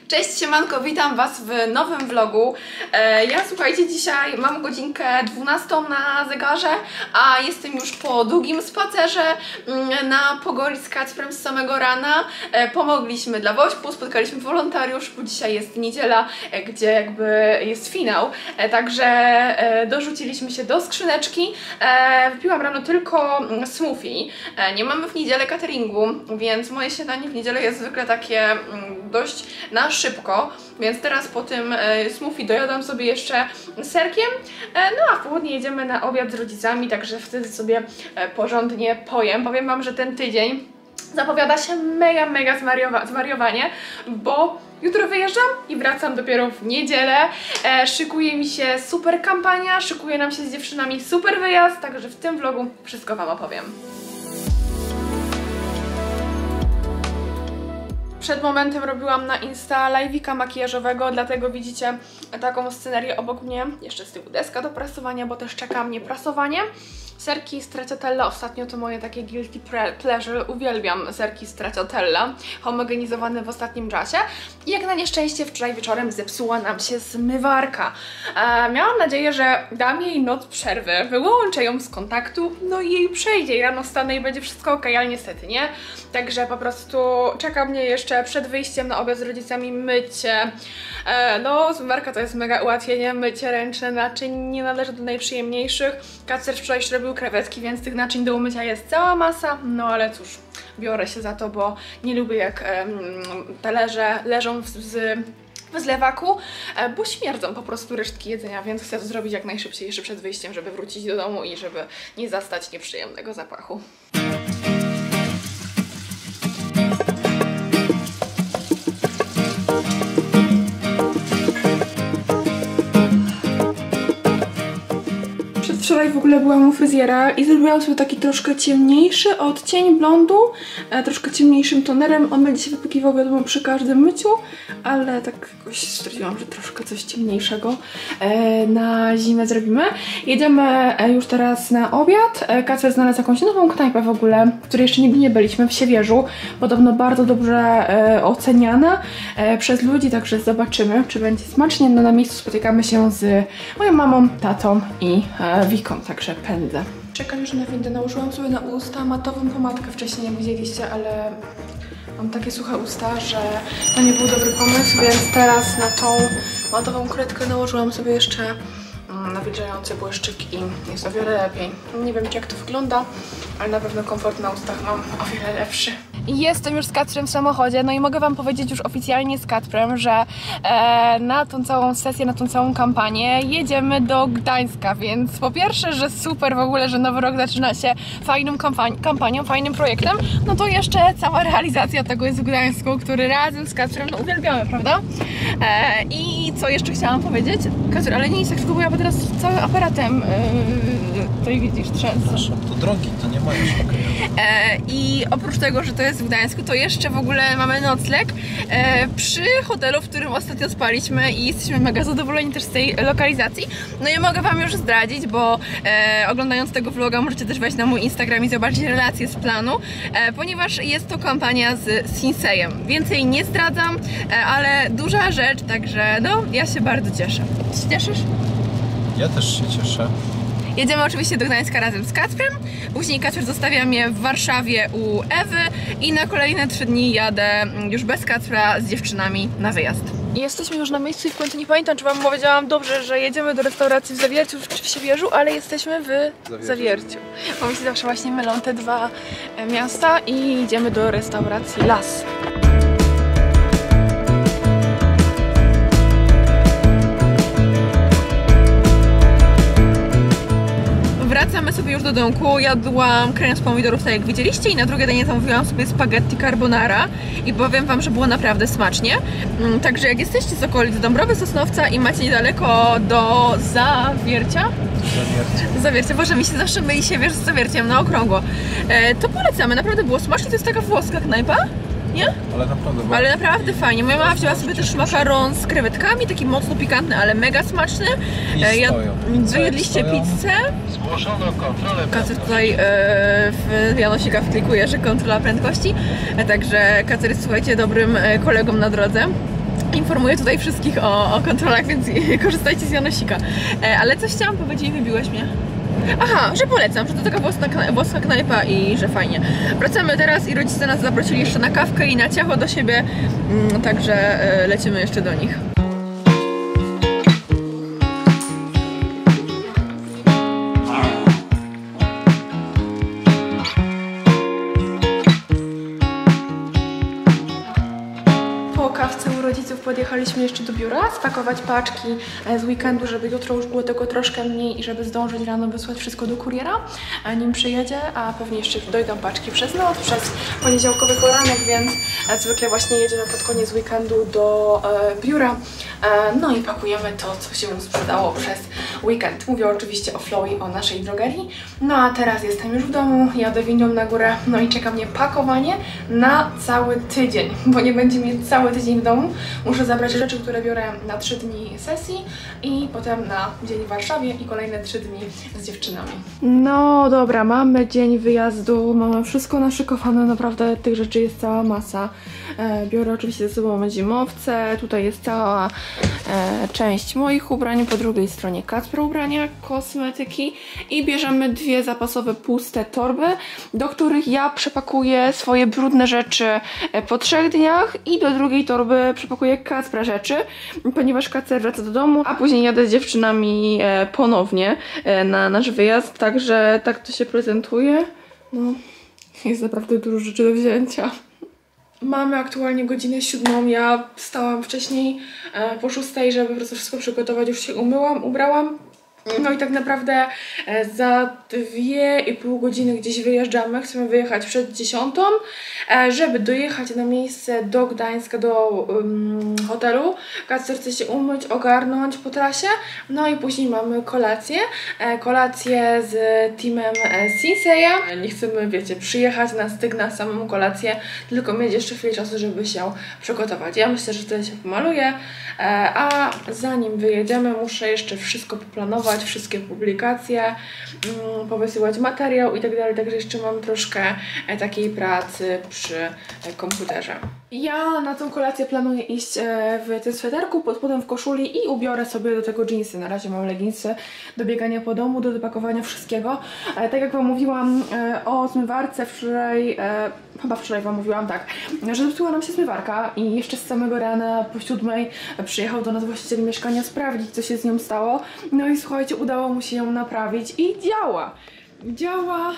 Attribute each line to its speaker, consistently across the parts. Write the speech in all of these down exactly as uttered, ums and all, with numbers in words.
Speaker 1: Cześć, siemanko, witam Was w nowym vlogu. E, ja słuchajcie, dzisiaj mam godzinkę dwunastą na zegarze, a jestem już po długim spacerze na Pogori z Kacprem z samego rana. E, pomogliśmy dla Wośpu, spotkaliśmy wolontariusz, bo dzisiaj jest niedziela, e, gdzie jakby jest finał. E, także e, dorzuciliśmy się do skrzyneczki. E, wypiłam rano tylko smoothie. E, nie mamy w niedzielę cateringu, więc moje śniadanie w niedzielę jest zwykle takie mm, dość na szybko, więc teraz po tym e, smoothie dojadam sobie jeszcze serkiem, e, no a w południe jedziemy na obiad z rodzicami, także wtedy sobie e, porządnie pojem. Powiem Wam, że ten tydzień zapowiada się mega, mega zwariowa zwariowanie, bo jutro wyjeżdżam i wracam dopiero w niedzielę. E, szykuje mi się super kampania, szykuje nam się z dziewczynami super wyjazd, także w tym vlogu wszystko Wam opowiem. Przed momentem robiłam na Insta live'ika makijażowego, dlatego widzicie taką scenerię obok mnie. Jeszcze z tyłu deska do prasowania, bo też czeka mnie prasowanie. Serki Stracciatella, ostatnio to moje takie guilty pleasure, uwielbiam serki Stracciatella, homogenizowane w ostatnim czasie. I jak na nieszczęście wczoraj wieczorem zepsuła nam się zmywarka. E, miałam nadzieję, że dam jej noc przerwy, wyłączę ją z kontaktu, no i jej przejdzie i rano wstanę i będzie wszystko ok, ale niestety nie. Także po prostu czeka mnie jeszcze przed wyjściem na obiad z rodzicami mycie. E, no, zmywarka to jest mega ułatwienie, mycie ręczne naczyń nie należy do najprzyjemniejszych. Kacper wczoraj robił krewetki, więc tych naczyń do umycia jest cała masa, no ale cóż, biorę się za to, bo nie lubię jak um, talerze leżą w, w, w zlewaku, e, bo śmierdzą po prostu resztki jedzenia, więc chcę to zrobić jak najszybciej jeszcze przed wyjściem, żeby wrócić do domu i żeby nie zastać nieprzyjemnego zapachu. Wczoraj w ogóle byłam u fryzjera i zrobiłam sobie taki troszkę ciemniejszy odcień blondu, e, troszkę ciemniejszym tonerem. On będzie się wypykiwał, wiadomo, przy każdym myciu, ale tak jakoś stwierdziłam, że troszkę coś ciemniejszego e, na zimę zrobimy. Jedziemy e, już teraz na obiad. E, Kacper znalazł jakąś nową knajpę w ogóle, w której jeszcze nigdy nie byliśmy, w Siewierzu. Podobno bardzo dobrze e, oceniana e, przez ludzi, także zobaczymy, czy będzie smacznie. No na miejscu spotykamy się z moją mamą, tatą i e, Wiką, także pędzę. Czekam już na windę. Nałożyłam sobie na usta matową pomadkę, wcześniej nie widzieliście, ale mam takie suche usta, że to nie był dobry pomysł, więc teraz na tą matową kredkę nałożyłam sobie jeszcze nawilżający błyszczyk i jest o wiele lepiej. Nie wiem, jak to wygląda, ale na pewno komfort na ustach mam o wiele lepszy. Jestem już z Kacprem w samochodzie, no i mogę Wam powiedzieć już oficjalnie z Kacprem, że e, na tą całą sesję, na tą całą kampanię jedziemy do Gdańska, więc po pierwsze, że super w ogóle, że nowy rok zaczyna się fajną kampani kampanią, fajnym projektem, no to jeszcze cała realizacja tego jest w Gdańsku, który razem z Kacprem no, uwielbiamy, prawda? E, I co jeszcze chciałam powiedzieć? Kacper, ale nie jest tak szybko, bo ja teraz całym aparatem yy, tutaj widzisz, trzęsę.
Speaker 2: To drogi, to nie mają szlaku.
Speaker 1: E, I oprócz tego, że to jest w Gdańsku, to jeszcze w ogóle mamy nocleg e, przy hotelu, w którym ostatnio spaliśmy i jesteśmy mega zadowoleni też z tej lokalizacji. No i mogę Wam już zdradzić, bo e, oglądając tego vloga możecie też wejść na mój Instagram i zobaczyć relacje z planu, e, ponieważ jest to kampania z Sinsejem. Więcej nie zdradzam, e, ale duża rzecz, także no, ja się bardzo cieszę. Ty się cieszysz?
Speaker 2: Ja też się cieszę.
Speaker 1: Jedziemy oczywiście do Gdańska razem z Kacprem, później Kacper zostawia mnie w Warszawie u Ewy i na kolejne trzy dni jadę już bez Kacpra z dziewczynami na wyjazd. Jesteśmy już na miejscu i w końcu nie pamiętam, czy Wam powiedziałam dobrze, że jedziemy do restauracji w Zawierciu czy w Siewierzu, ale jesteśmy w Zawierciu. Zawierciu. Bo mi się zawsze właśnie mylą te dwa miasta i idziemy do restauracji Las. Wracamy sobie już do domku, jadłam krem z pomidorów, tak jak widzieliście, i na drugie danie zamówiłam sobie spaghetti carbonara i powiem Wam, że było naprawdę smacznie. Także jak jesteście z okolic Dąbrowy Sosnowca i macie niedaleko do Zawiercia, Zawiercie. Zawiercie, Boże, mi się zawsze myli Siewierz z Zawierciem na okrągło, to polecamy, naprawdę było smacznie, to jest taka włoska knajpa. Nie?
Speaker 2: Ale naprawdę,
Speaker 1: ale naprawdę fajnie. Moja mama wzięła sobie też makaron z krewetkami, taki mocno pikantny, ale mega smaczny. Ja, wyjedliście pizzę.
Speaker 2: Zgłoszono kontrolę.
Speaker 1: Kacper tutaj e, w Janosika wklikuje, że kontrola prędkości. Także Kacper jest, słuchajcie, dobrym kolegą na drodze.
Speaker 3: informuję tutaj wszystkich o, o kontrolach, więc korzystajcie z Janosika. E, ale coś chciałam powiedzieć i wybiłeś mnie. Aha, że polecam, że to taka włoska, włoska knajpa i że fajnie. Wracamy teraz i rodzice nas zaprosili jeszcze na kawkę i na ciacho do siebie, mm, także e, lecimy jeszcze do nich.
Speaker 1: Podjechaliśmy jeszcze do biura, spakować paczki z weekendu, żeby jutro już było tego troszkę mniej i żeby zdążyć rano wysłać wszystko do kuriera, nim przyjedzie, a pewnie jeszcze dojdą paczki przez noc, przez poniedziałkowy poranek, więc zwykle właśnie jedziemy pod koniec weekendu do e, biura, e, no i pakujemy to, co się sprzedało przez weekend. Mówię oczywiście o Flow i o naszej drogerii. No a teraz jestem już w domu, jadę winią na górę, no i czeka mnie pakowanie na cały tydzień, bo nie będzie mieć cały tydzień w domu. Muszę zabrać rzeczy, które biorę na trzy dni sesji i potem na dzień w Warszawie i kolejne trzy dni z dziewczynami. No dobra, mamy dzień wyjazdu, mamy wszystko naszykowane, naprawdę tych rzeczy jest cała masa. E, biorę oczywiście ze sobą zimowce, tutaj jest cała e, część moich ubrań, po drugiej stronie Kacpra ubrania, kosmetyki i bierzemy dwie zapasowe puste torby, do których ja przepakuję swoje brudne rzeczy po trzech dniach i do drugiej torby przepakuję Kacpra rzeczy, ponieważ Kacper wraca do domu, a później jadę z dziewczynami e, ponownie e, na nasz wyjazd, także tak to się prezentuje. No, jest naprawdę dużo rzeczy do wzięcia. Mamy aktualnie godzinę siódmą, ja wstałam wcześniej e, po szóstej, żeby po prostu wszystko przygotować, już się umyłam, ubrałam. No i tak naprawdę e, za dwie i pół godziny gdzieś wyjeżdżamy, chcemy wyjechać przed dziesiątą, e, żeby dojechać na miejsce do Gdańska, do um, hotelu. Kacper chce się umyć, ogarnąć po trasie, no i później mamy kolację, e, kolację z teamem e, Sinseya. Nie chcemy, wiecie, przyjechać na styk na samą kolację, tylko mieć jeszcze chwilę czasu, żeby się przygotować. Ja myślę, że wtedy się pomaluję, e, a zanim wyjedziemy, muszę jeszcze wszystko poplanować, wszystkie publikacje, mm, powysyłać materiał i tak dalej, także jeszcze mam troszkę e, takiej pracy przy e, komputerze. Ja na tą kolację planuję iść e, w tym sweterku, pod spodem w koszuli i ubiorę sobie do tego dżinsy. Na razie mam leginsy do biegania po domu, do dopakowania wszystkiego. E, tak jak wam mówiłam e, o zmywarce wczoraj, e, chyba wczoraj wam mówiłam tak, że zepsuła nam się zmywarka i jeszcze z samego rana po siódmej przyjechał do nas właściciel mieszkania sprawdzić, co się z nią stało. No i słuchajcie, udało mu się ją naprawić i działa. Działa.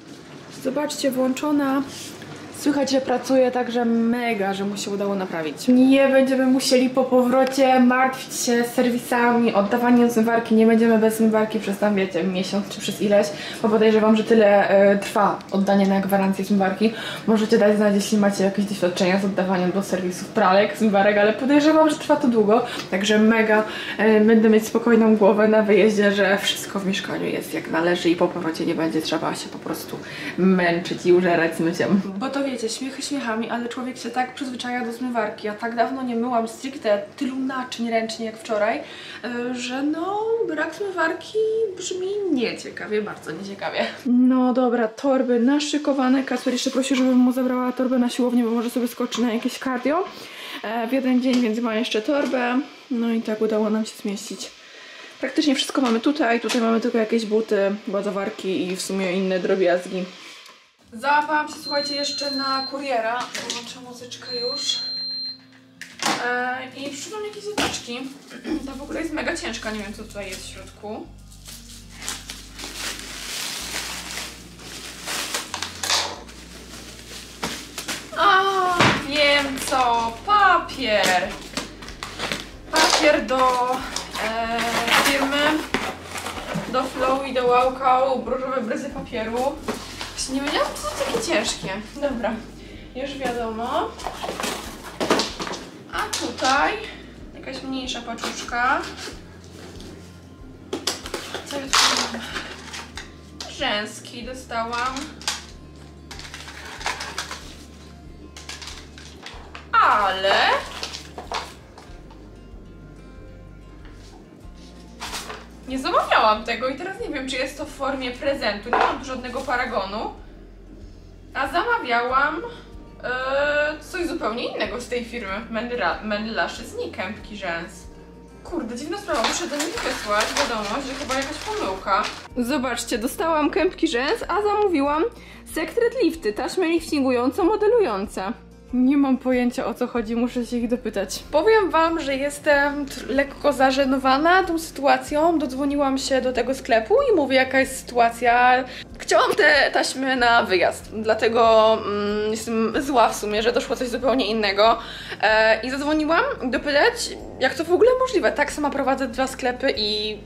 Speaker 1: Zobaczcie, włączona. Słychać, że pracuje, także mega, że mu się udało naprawić. Nie będziemy musieli po powrocie martwić się serwisami, oddawaniem zmywarki. Nie będziemy bez zmywarki przez tam, wiecie, miesiąc czy przez ileś, bo podejrzewam, że tyle e, trwa oddanie na gwarancję zmywarki. Możecie dać znać, jeśli macie jakieś doświadczenia z oddawaniem do serwisów pralek, zmywarek, ale podejrzewam, że trwa to długo, także mega e, będę mieć spokojną głowę na wyjeździe, że wszystko w mieszkaniu jest jak należy i po powrocie nie będzie trzeba się po prostu męczyć i użerać z myciem. Bo to wiecie, śmiechy śmiechami, ale człowiek się tak przyzwyczaja do zmywarki. Ja tak dawno nie myłam stricte tylu naczyń ręcznie jak wczoraj, że no brak zmywarki brzmi nieciekawie, bardzo nieciekawie. No dobra, torby naszykowane. Kacper jeszcze prosił, żebym mu zabrała torbę na siłownię, bo może sobie skoczy na jakieś cardio w jeden dzień, więc ma jeszcze torbę. No i tak udało nam się zmieścić. Praktycznie wszystko mamy tutaj. Tutaj mamy tylko jakieś buty, ładowarki i w sumie inne drobiazgi. Załapałam się, słuchajcie, jeszcze na kuriera. Włączę muzyczkę już. Eee, I przyszłam jakieś zadaczki. Ta w ogóle jest mega ciężka, nie wiem co tutaj jest w środku. A, wiem co, papier. Papier do e, firmy, do Flow i do Wow Cow, różowe bryzy papieru. Nie wiedziałam, że to są takie ciężkie. Dobra, już wiadomo. A tutaj jakaś mniejsza paczuszka. Co ja tu mam? Rzęski dostałam. Ale nie zamawiałam tego i teraz nie wiem, czy jest to w formie prezentu. Nie mam tu żadnego paragonu. A zamawiałam Eee, coś zupełnie innego z tej firmy. Manly Lashes, nie kępki rzęs. Kurde, dziwna sprawa, muszę do nich wysłać wiadomość, że chyba jakaś pomyłka. Zobaczcie, dostałam kępki rzęs, a zamówiłam Secret Lifty, taśmy liftingująco-modelujące. Nie mam pojęcia, o co chodzi, muszę się ich dopytać. Powiem wam, że jestem lekko zażenowana tą sytuacją. Dodzwoniłam się do tego sklepu i mówię, jaka jest sytuacja. Chciałam te taśmy na wyjazd, dlatego mm, jestem zła w sumie, że doszło coś zupełnie innego. E, I zadzwoniłam dopytać, jak to w ogóle możliwe. Tak sama prowadzę dwa sklepy i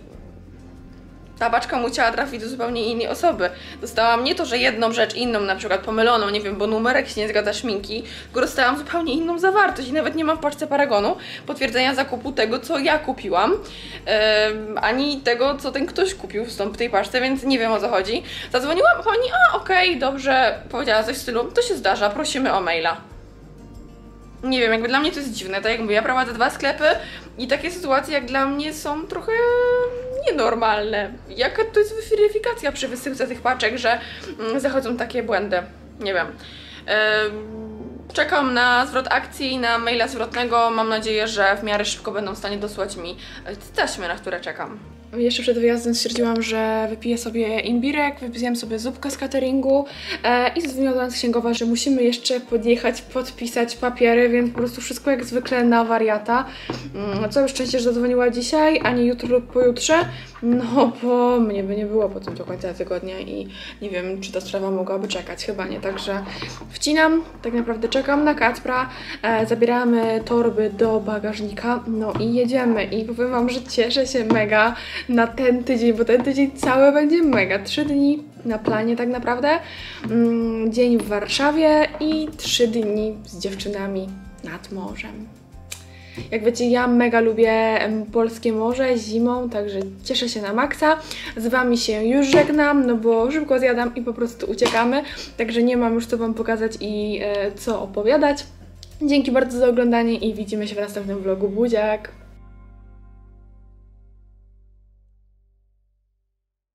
Speaker 1: ta paczka musiała trafić do zupełnie innej osoby. Dostałam nie to, że jedną rzecz inną, na przykład pomyloną, nie wiem, bo numerek się nie zgadza szminki, tylko dostałam zupełnie inną zawartość i nawet nie mam w paczce paragonu potwierdzenia zakupu tego, co ja kupiłam, yy, ani tego, co ten ktoś kupił w tej paczce, więc nie wiem, o co chodzi. Zadzwoniłam, pani, a okej, okay, dobrze, powiedziała coś w stylu, to się zdarza, prosimy o maila. Nie wiem, jakby dla mnie to jest dziwne, tak jak mówię, ja prowadzę dwa sklepy i takie sytuacje jak dla mnie są trochę nienormalne. Jaka to jest weryfikacja przy wysyłce tych paczek, że mm, zachodzą takie błędy? Nie wiem. Yy, czekam na zwrot akcji, na maila zwrotnego. Mam nadzieję, że w miarę szybko będą w stanie dosłać mi taśmy, na które czekam. Jeszcze przed wyjazdem stwierdziłam, że wypiję sobie imbirek, wypiję sobie zupkę z cateringu e, i zadzwoniłam do nas księgowa, że musimy jeszcze podjechać, podpisać papiery, więc po prostu wszystko jak zwykle na wariata. Mm, całe szczęście, że zadzwoniła dzisiaj, a nie jutro lub pojutrze, no bo mnie by nie było potem do końca tygodnia i nie wiem, czy ta sprawa mogłaby czekać, chyba nie, także wcinam, tak naprawdę czekam na Kacpra, e, zabieramy torby do bagażnika, no i jedziemy i powiem wam, że cieszę się mega na ten tydzień, bo ten tydzień cały będzie mega. Trzy dni na planie tak naprawdę, mm, dzień w Warszawie i trzy dni z dziewczynami nad morzem. Jak wiecie, ja mega lubię polskie morze zimą, także cieszę się na maksa. Z wami się już żegnam, no bo szybko zjadam i po prostu uciekamy, także nie mam już co wam pokazać i e, co opowiadać. Dzięki bardzo za oglądanie i widzimy się w następnym vlogu. Buziak!